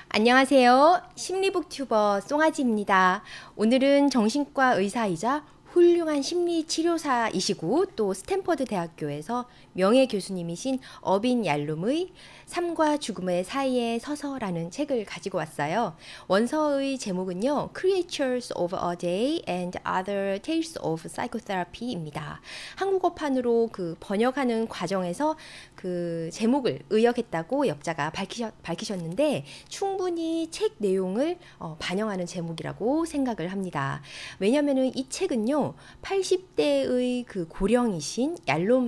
안녕하세요. 심리북튜버 송아지입니다. 오늘은 정신과 의사이자 훌륭한 심리치료사이시고 또 스탠퍼드 대학교에서 명예교수님이신 어빈 얄룸의 삶과 죽음의 사이에 서서라는 책을 가지고 왔어요. 원서의 제목은요, Creatures of a Day and Other Tales of Psychotherapy입니다. 한국어판으로 그 번역하는 과정에서 그 제목을 의역했다고 역자가 밝히셨는데 충분히 책 내용을 반영하는 제목이라고 생각을 합니다. 왜냐면은 이 책은요, 80대의 그 고령이신 얄롬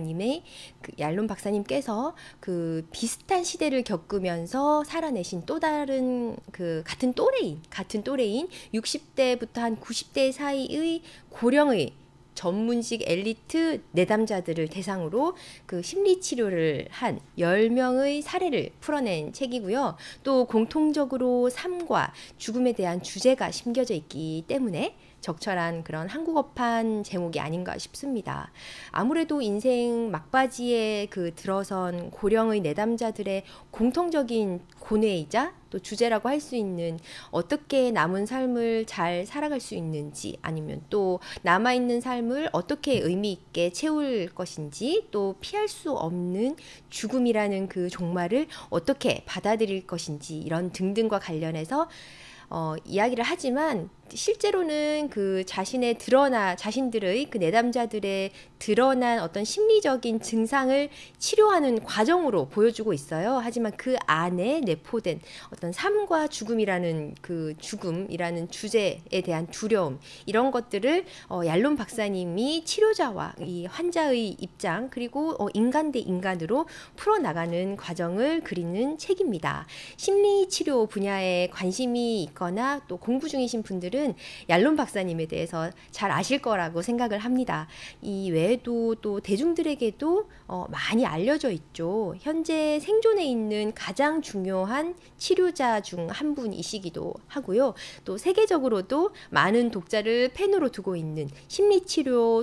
박사님께서 그 비슷한 시대를 겪으면서 살아내신 또 다른 그 같은 또래인 60대부터 한 90대 사이의 고령의 전문직 엘리트 내담자들을 대상으로 그 심리치료를 한 10명의 사례를 풀어낸 책이고요. 또 공통적으로 삶과 죽음에 대한 주제가 심겨져 있기 때문에 적절한 그런 한국어판 제목이 아닌가 싶습니다. 아무래도 인생 막바지에 그 들어선 고령의 내담자들의 공통적인 고뇌이자 또 주제라고 할 수 있는 어떻게 남은 삶을 잘 살아갈 수 있는지, 아니면 또 남아있는 삶을 어떻게 의미 있게 채울 것인지, 또 피할 수 없는 죽음이라는 그 종말을 어떻게 받아들일 것인지, 이런 등등과 관련해서 이야기를 하지만 실제로는 그 자신들의 그 내담자들의 드러난 어떤 심리적인 증상을 치료하는 과정으로 보여주고 있어요. 하지만 그 안에 내포된 어떤 삶과 죽음이라는 주제에 대한 두려움, 이런 것들을 얄롬 박사님이 치료자와 이 환자의 입장, 그리고 인간 대 인간으로 풀어나가는 과정을 그리는 책입니다. 심리치료 분야에 관심이 있거나 또 공부 중이신 분들은 얄롬 박사님에 대해서 잘 아실 거라고 생각을 합니다. 이 외에도 또 대중들에게도 많이 알려져 있죠. 현재 생존해 있는 가장 중요한 치료자 중 한 분이시기도 하고요. 또 세계적으로도 많은 독자를 팬으로 두고 있는 심리치료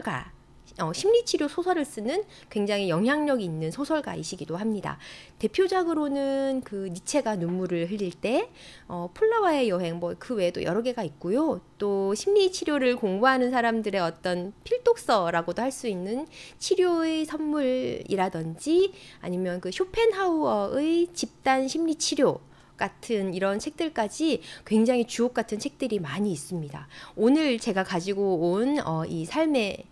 소설을 쓰는 굉장히 영향력 있는 소설가이시기도 합니다. 대표작으로는 그 니체가 눈물을 흘릴 때, 플라와의 여행, 그 외에도 여러 개가 있고요. 또 심리치료를 공부하는 사람들의 어떤 필독서라고도 할 수 있는 치료의 선물이라든지, 아니면 그 쇼펜하우어의 집단 심리치료 같은 이런 책들까지 굉장히 주옥 같은 책들이 많이 있습니다. 오늘 제가 가지고 온 이 삶의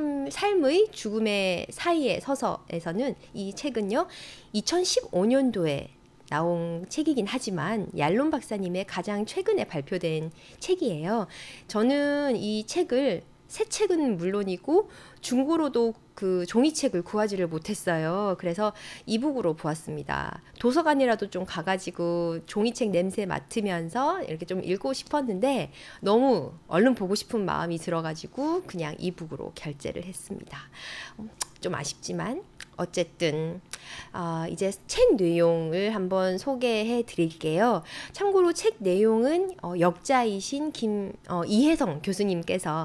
죽음의 사이에 서서에서는, 이 책은요 2015년도에 나온 책이긴 하지만 얄롬 박사님의 가장 최근에 발표된 책이에요. 저는 이 책을, 새 책은 물론이고 중고로도 그 종이책을 구하지를 못했어요. 그래서 이북으로 보았습니다. 도서관이라도 좀 가가지고 종이책 냄새 맡으면서 이렇게 좀 읽고 싶었는데 너무 얼른 보고 싶은 마음이 들어가지고 그냥 이북으로 결제를 했습니다. 좀 아쉽지만 어쨌든 이제 책 내용을 한번 소개해 드릴게요. 참고로 책 내용은 역자이신 이혜성 교수님께서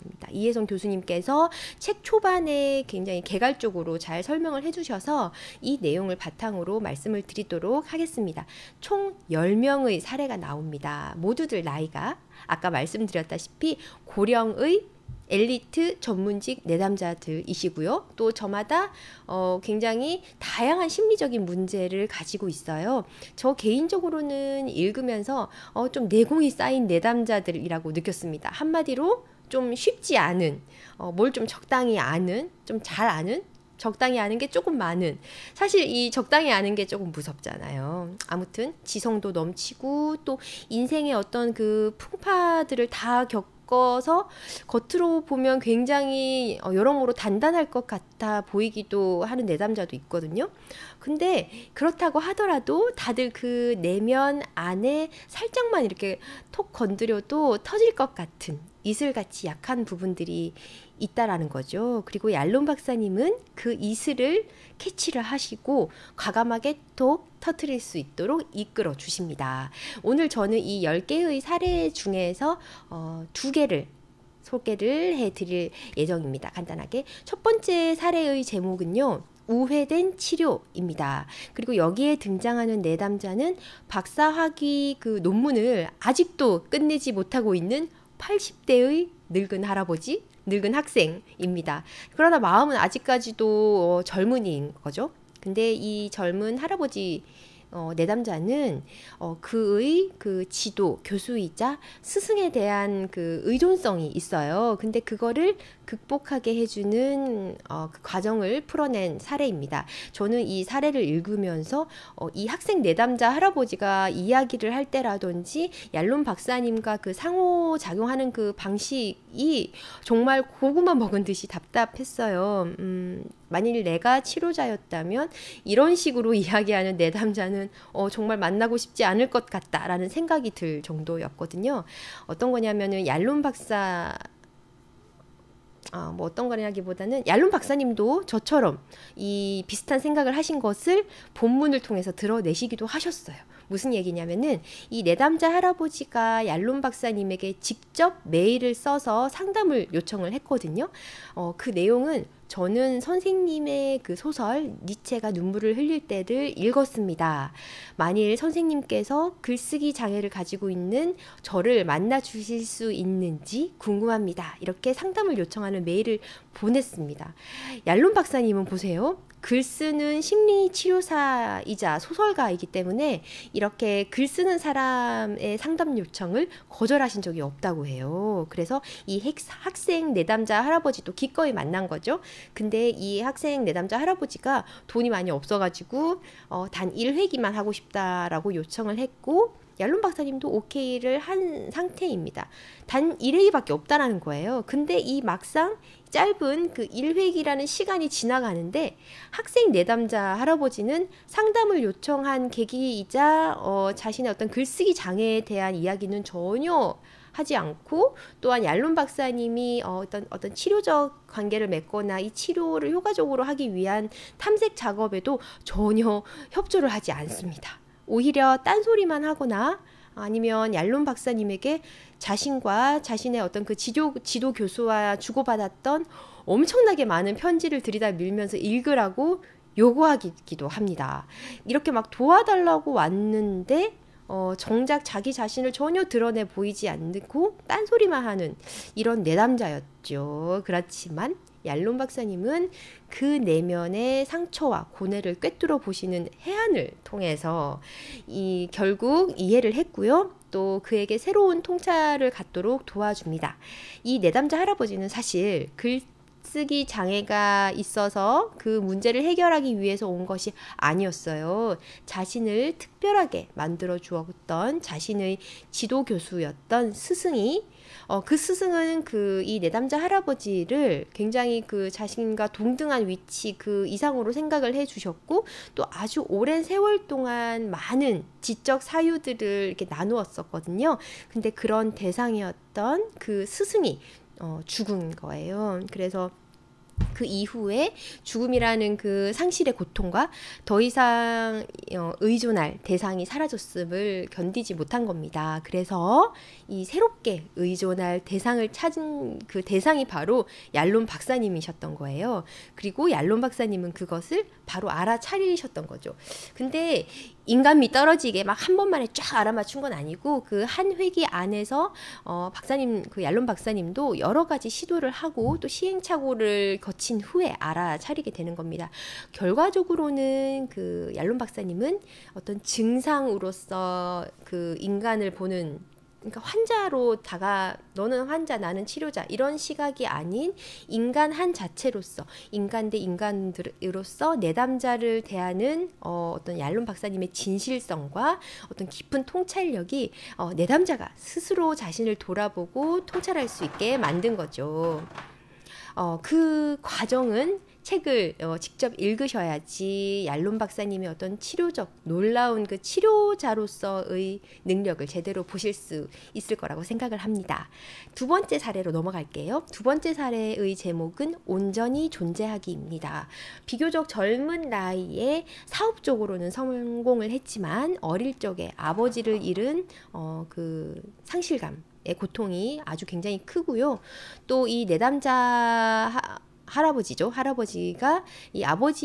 책 초반에 굉장히 개괄적으로 잘 설명을 해주셔서 이 내용을 바탕으로 말씀을 드리도록 하겠습니다. 총 10명의 사례가 나옵니다. 모두들 나이가 아까 말씀드렸다시피 고령의 엘리트 전문직 내담자들이시고요. 또 저마다 굉장히 다양한 심리적인 문제를 가지고 있어요. 저 개인적으로는 읽으면서 좀 내공이 쌓인 내담자들이라고 느꼈습니다. 한마디로 좀 쉽지 않은, 뭘 좀 적당히 아는, 좀 잘 아는, 적당히 아는 게 조금 많은, 사실 이 적당히 아는 게 조금 무섭잖아요. 아무튼 지성도 넘치고 또 인생의 어떤 그 풍파들을 다 겪어서 겉으로 보면 굉장히 여러모로 단단할 것 같아 보이기도 하는 내담자도 있거든요. 근데 그렇다고 하더라도 다들 그 내면 안에 살짝만 이렇게 톡 건드려도 터질 것 같은 이슬같이 약한 부분들이 있다라는 거죠. 그리고 얄롬 박사님은 그 이슬을 캐치를 하시고 과감하게 톡 터뜨릴 수 있도록 이끌어 주십니다. 오늘 저는 이 10개의 사례 중에서 2개를 소개를 해드릴 예정입니다. 간단하게 첫 번째 사례의 제목은요, 우회된 치료입니다. 그리고 여기에 등장하는 내담자는 박사학위 그 논문을 아직도 끝내지 못하고 있는 80대의 늙은 할아버지, 늙은 학생입니다. 그러나 마음은 아직까지도 젊은이인 거죠. 근데 이 젊은 할아버지 내담자는 그의 그 지도, 교수이자 스승에 대한 그 의존성이 있어요. 근데 그거를 극복하게 해주는 그 과정을 풀어낸 사례입니다. 저는 이 사례를 읽으면서 이 학생 내담자 할아버지가 이야기를 할 때라든지 얄론 박사님과 그 상호작용하는 그 방식이 정말 고구마 먹은 듯이 답답했어요. 만일 내가 치료자였다면 이런 식으로 이야기하는 내담자는 정말 만나고 싶지 않을 것 같다라는 생각이 들 정도였거든요. 어떤 거냐면은 얄론 박사 뭐 어떤 거냐기보다는 얄론 박사님도 저처럼 이 비슷한 생각을 하신 것을 본문을 통해서 드러내시기도 하셨어요. 무슨 얘기냐면은 이 내담자 할아버지가 얄론 박사님에게 직접 메일을 써서 상담을 요청을 했거든요. 그 내용은 저는 선생님의 그 소설 니체가 눈물을 흘릴 때를 읽었습니다. 만일 선생님께서 글쓰기 장애를 가지고 있는 저를 만나 주실 수 있는지 궁금합니다. 이렇게 상담을 요청하는 메일을 보냈습니다. 얄론 박사님은 보세요. 글 쓰는 심리치료사이자 소설가이기 때문에 이렇게 글 쓰는 사람의 상담 요청을 거절하신 적이 없다고 해요. 그래서 이 학생 내담자 할아버지도 기꺼이 만난 거죠. 근데 이 학생 내담자 할아버지가 돈이 많이 없어가지고 단 1회기만 하고 싶다라고 요청을 했고 얄론 박사님도 오케이를 한 상태입니다. 단 1회기밖에 없다라는 거예요. 근데 이 막상 짧은 그 1회기라는 시간이 지나가는데 학생 내담자 할아버지는 상담을 요청한 계기이자 자신의 어떤 글쓰기 장애에 대한 이야기는 전혀 하지 않고 또한 얄론 박사님이 어떤 치료적 관계를 맺거나 이 치료를 효과적으로 하기 위한 탐색 작업에도 전혀 협조를 하지 않습니다. 오히려 딴소리만 하거나 아니면 얄론 박사님에게 자신과 자신의 어떤 그 지도 교수와 주고받았던 엄청나게 많은 편지를 들이다 밀면서 읽으라고 요구하기도 합니다. 이렇게 막 도와달라고 왔는데 정작 자기 자신을 전혀 드러내 보이지 않고 딴소리만 하는 이런 내담자였죠. 그렇지만 얄론 박사님은 그 내면의 상처와 고뇌를 꿰뚫어 보시는 해안을 통해서 결국 이해를 했고요. 또 그에게 새로운 통찰을 갖도록 도와줍니다. 이 내담자 할아버지는 사실 글쓰기 장애가 있어서 그 문제를 해결하기 위해서 온 것이 아니었어요. 자신을 특별하게 만들어 주었던 자신의 지도 교수였던 스승이 그 스승은 이 내담자 할아버지를 굉장히 그 자신과 동등한 위치 그 이상으로 생각을 해주셨고 또 아주 오랜 세월 동안 많은 지적 사유들을 이렇게 나누었었거든요. 근데 그런 대상이었던 그 스승이 죽은 거예요. 그래서 그 이후에 죽음이라는 그 상실의 고통과 더 이상 의존할 대상이 사라졌음을 견디지 못한 겁니다. 그래서 이 새롭게 의존할 대상을 찾은 그 대상이 바로 얄론 박사님이셨던 거예요. 그리고 얄론 박사님은 그것을 바로 알아차리셨던 거죠. 근데 인간미 떨어지게 막 한 번만에 쫙 알아맞춘 건 아니고 그 한 회기 안에서 박사님 그 얄론 박사님도 여러 가지 시도를 하고 또 시행착오를 거친 후에 알아차리게 되는 겁니다. 결과적으로는 그 얄론 박사님은 어떤 증상으로서 그 인간을 보는 그러니까 환자로 너는 환자 나는 치료자 이런 시각이 아닌 인간 한 자체로서 인간 대 인간으로서 내담자를 대하는 어떤 얄론 박사님의 진실성과 어떤 깊은 통찰력이 내담자가 스스로 자신을 돌아보고 통찰할 수 있게 만든 거죠. 그 과정은 책을 직접 읽으셔야지 얄론 박사님의 어떤 치료적 놀라운 그 치료자로서의 능력을 제대로 보실 수 있을 거라고 생각을 합니다. 두 번째 사례로 넘어갈게요. 두 번째 사례의 제목은 온전히 존재하기입니다. 비교적 젊은 나이에 사업적으로는 성공을 했지만 어릴 적에 아버지를 잃은 그 상실감 의 고통이 아주 굉장히 크고요. 또 이 내담자 할아버지죠. 할아버지가 이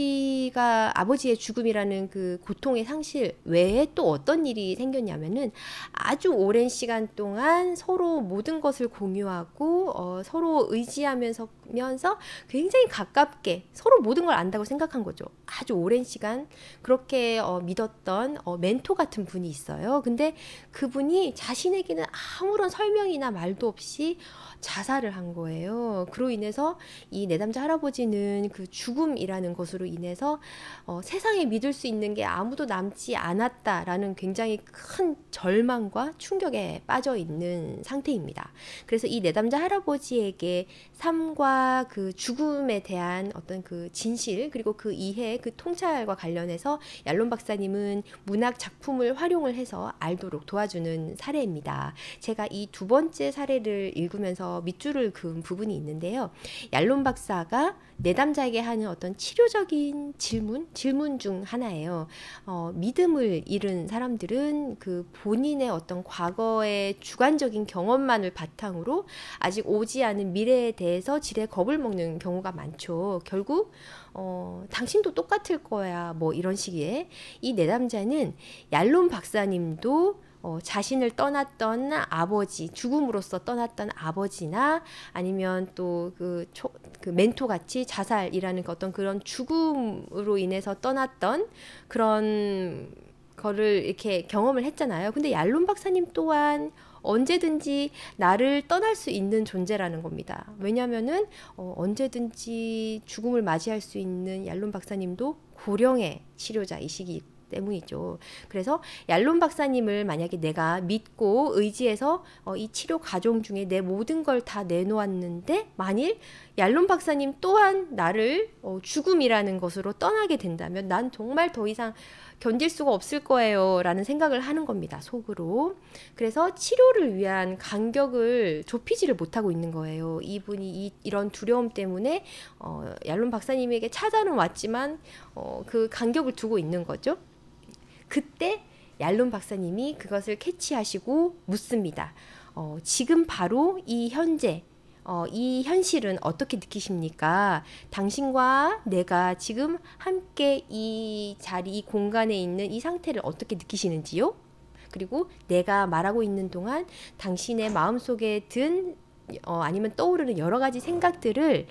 아버지의 죽음이라는 그 고통의 상실 외에 또 어떤 일이 생겼냐면은 아주 오랜 시간 동안 서로 모든 것을 공유하고 서로 의지하면서 굉장히 가깝게 서로 모든 걸 안다고 생각한 거죠. 아주 오랜 시간 그렇게 믿었던 멘토 같은 분이 있어요. 근데 그분이 자신에게는 아무런 설명이나 말도 없이 자살을 한 거예요. 그로 인해서 이 내담자 할아버지는 그 죽음이라는 것으로 인해서 세상에 믿을 수 있는 게 아무도 남지 않았다라는 굉장히 큰 절망과 충격에 빠져 있는 상태입니다. 그래서 이 내담자 할아버지에게 삶과 그 죽음에 대한 어떤 그 진실 그리고 그 이해 그 통찰과 관련해서 얄론 박사님은 문학 작품을 활용을 해서 알도록 도와주는 사례입니다. 제가 이 두 번째 사례를 읽으면서 밑줄을 그은 부분이 있는데요. 얄론 박사가 내담자에게 하는 어떤 치료적인 질문 중 하나예요. 믿음을 잃은 사람들은 그 본인의 어떤 과거의 주관적인 경험만을 바탕으로 아직 오지 않은 미래에 대해서 지레 겁을 먹는 경우가 많죠. 결국 당신도 똑같을 거야 뭐 이런 식의 이 내담자는 얄론 박사님도 자신을 떠났던 아버지, 죽음으로써 떠났던 아버지나 아니면 또 그 멘토 같이 자살이라는 어떤 그런 죽음으로 인해서 떠났던 그런 거를 이렇게 경험을 했잖아요. 근데 얄론 박사님 또한 언제든지 나를 떠날 수 있는 존재라는 겁니다. 왜냐면은 언제든지 죽음을 맞이할 수 있는 얄론 박사님도 고령의 치료자이시기 때문이죠. 그래서 얄론 박사님을 만약에 내가 믿고 의지해서 이 치료 과정 중에 내 모든 걸 다 내놓았는데 만일 얄론 박사님 또한 나를 죽음이라는 것으로 떠나게 된다면 난 정말 더 이상 견딜 수가 없을 거예요 라는 생각을 하는 겁니다. 속으로. 그래서 치료를 위한 간격을 좁히지를 못하고 있는 거예요. 이분이 이런 두려움 때문에 얄론 박사님에게 찾아는 왔지만 그 간격을 두고 있는 거죠. 그때 얄론 박사님이 그것을 캐치하시고 묻습니다. 지금 바로 이 현재 이 현실은 어떻게 느끼십니까? 당신과 내가 지금 함께 이 자리, 이 공간에 있는 이 상태를 어떻게 느끼시는지요? 그리고 내가 말하고 있는 동안 당신의 마음속에 든 아니면 떠오르는 여러 가지 생각들을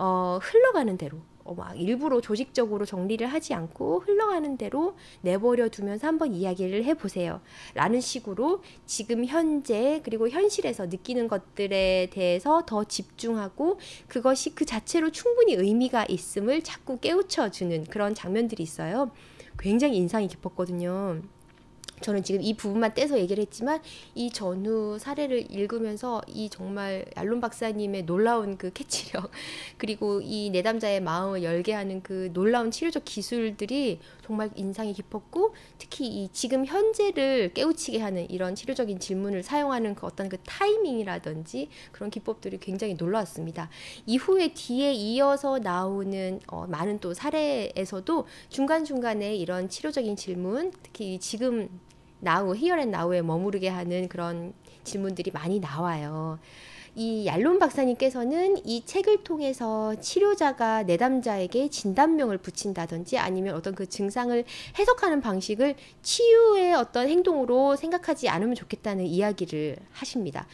흘러가는 대로 막 일부러 조직적으로 정리를 하지 않고 흘러가는 대로 내버려 두면서 한번 이야기를 해보세요. 라는 식으로 지금 현재 그리고 현실에서 느끼는 것들에 대해서 더 집중하고 그것이 그 자체로 충분히 의미가 있음을 자꾸 깨우쳐주는 그런 장면들이 있어요. 굉장히 인상이 깊었거든요. 저는 지금 이 부분만 떼서 얘기를 했지만 이 전후 사례를 읽으면서 이 정말 얄론 박사님의 놀라운 그 캐치력 그리고 이 내담자의 마음을 열게 하는 그 놀라운 치료적 기술들이 정말 인상이 깊었고 특히 이 지금 현재를 깨우치게 하는 이런 치료적인 질문을 사용하는 그 어떤 그 타이밍이라든지 그런 기법들이 굉장히 놀라웠습니다. 이후에 뒤에 이어서 나오는 많은 또 사례에서도 중간중간에 이런 치료적인 질문 특히 지금 now, here and now에 머무르게 하는 그런 질문들이 많이 나와요. 이 얄론 박사님께서는 이 책을 통해서 치료자가 내담자에게 진단명을 붙인다든지 아니면 어떤 그 증상을 해석하는 방식을 치유의 어떤 행동으로 생각하지 않으면 좋겠다는 이야기를 하십니다.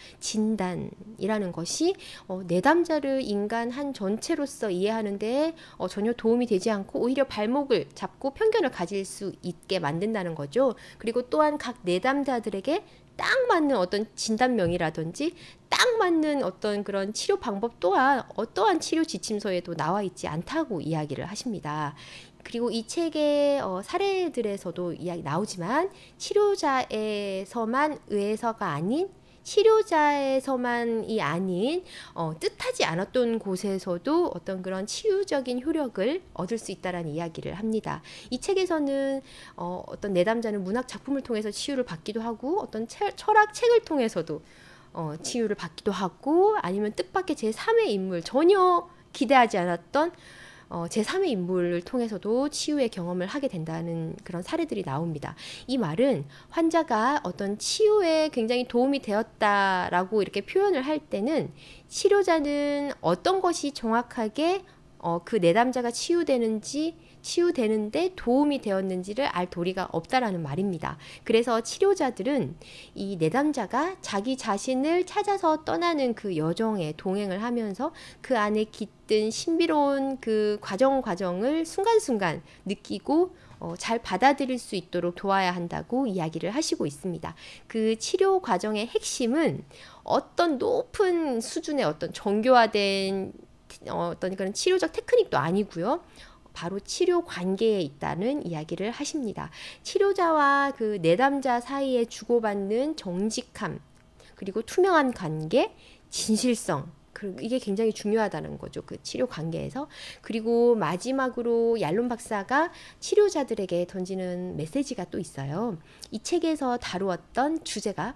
진단이라는 것이 내담자를 인간 한 전체로서 이해하는데 전혀 도움이 되지 않고 오히려 발목을 잡고 편견을 가질 수 있게 만든다는 거죠. 그리고 또한 각 내담자들에게 딱 맞는 어떤 진단명이라든지 딱 맞는 어떤 그런 치료 방법 또한 어떠한 치료 지침서에도 나와 있지 않다고 이야기를 하십니다. 그리고 이 책의 사례들에서도 이야기 나오지만 치료자에서만 의해서가 아닌 치료자에서만이 아닌 뜻하지 않았던 곳에서도 어떤 그런 치유적인 효력을 얻을 수 있다라는 이야기를 합니다. 이 책에서는 어떤 내담자는 문학 작품을 통해서 치유를 받기도 하고 어떤 철학 책을 통해서도 치유를 받기도 하고 아니면 뜻밖의 제3의 인물 전혀 기대하지 않았던 제3의 인물을 통해서도 치유의 경험을 하게 된다는 그런 사례들이 나옵니다. 이 말은 환자가 어떤 치유에 굉장히 도움이 되었다라고 이렇게 표현을 할 때는 치료자는 어떤 것이 정확하게 그 내담자가 치유되는데 도움이 되었는지를 알 도리가 없다라는 말입니다. 그래서 치료자들은 이 내담자가 자기 자신을 찾아서 떠나는 그 여정에 동행을 하면서 그 안에 깃든 신비로운 그 과정을 순간순간 느끼고 잘 받아들일 수 있도록 도와야 한다고 이야기를 하시고 있습니다. 그 치료 과정의 핵심은 어떤 높은 수준의 어떤 정교화된 어떤 그런 치료적 테크닉도 아니고요. 바로 치료 관계에 있다는 이야기를 하십니다. 치료자와 그 내담자 사이에 주고받는 정직함, 그리고 투명한 관계, 진실성, 이게 굉장히 중요하다는 거죠. 그 치료 관계에서. 그리고 마지막으로 얄론 박사가 치료자들에게 던지는 메시지가 또 있어요. 이 책에서 다루었던 주제가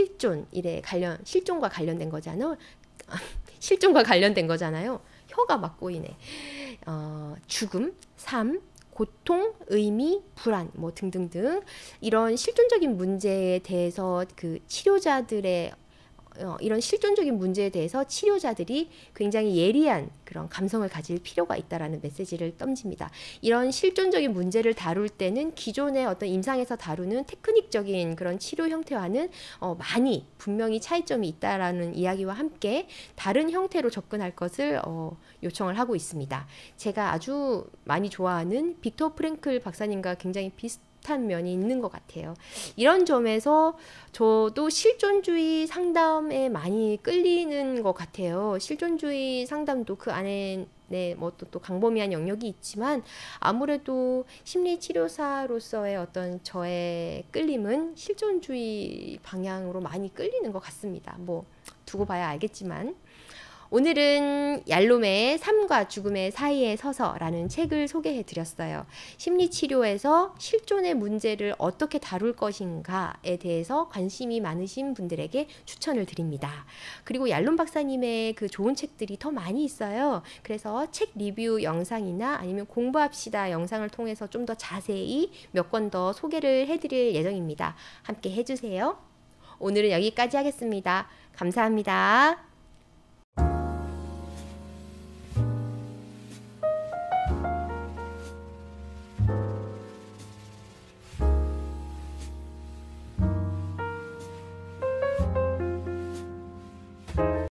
실종과 관련된 거잖아요. 실종과 관련된 거잖아요. 혀가 막 꼬이네. 죽음, 삶, 고통, 의미, 불안, 뭐 등등등 이런 실존적인 문제에 대해서 그 치료자들의 이런 실존적인 문제에 대해서 치료자들이 굉장히 예리한 그런 감성을 가질 필요가 있다라는 메시지를 던집니다. 이런 실존적인 문제를 다룰 때는 기존의 어떤 임상에서 다루는 테크닉적인 그런 치료 형태와는 많이 분명히 차이점이 있다라는 이야기와 함께 다른 형태로 접근할 것을 요청을 하고 있습니다. 제가 아주 많이 좋아하는 빅터 프랭클 박사님과 굉장히 비슷한 면이 있는 것 같아요. 이런 점에서 저도 실존주의 상담에 많이 끌리는 것 같아요. 실존주의 상담도 그 안에 뭐 또 광범위한 영역이 있지만 아무래도 심리치료사로서의 어떤 저의 끌림은 실존주의 방향으로 많이 끌리는 것 같습니다. 뭐 두고 봐야 알겠지만 오늘은 얄롬의 삶과 죽음의 사이에 서서라는 책을 소개해 드렸어요. 심리치료에서 실존의 문제를 어떻게 다룰 것인가에 대해서 관심이 많으신 분들에게 추천을 드립니다. 그리고 얄롬 박사님의 그 좋은 책들이 더 많이 있어요. 그래서 책 리뷰 영상이나 아니면 공부합시다 영상을 통해서 좀 더 자세히 몇 권 더 소개를 해드릴 예정입니다. 함께 해주세요. 오늘은 여기까지 하겠습니다. 감사합니다.